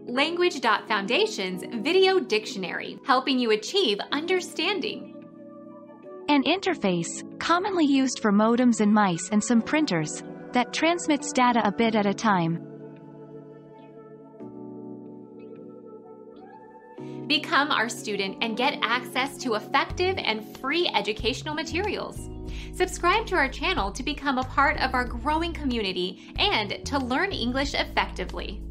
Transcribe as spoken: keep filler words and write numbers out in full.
Language dot Foundation's Video Dictionary, helping you achieve understanding. An interface, commonly used for modems and mice and some printers, that transmits data a bit at a time. Become our student and get access to effective and free educational materials. Subscribe to our channel to become a part of our growing community and to learn English effectively.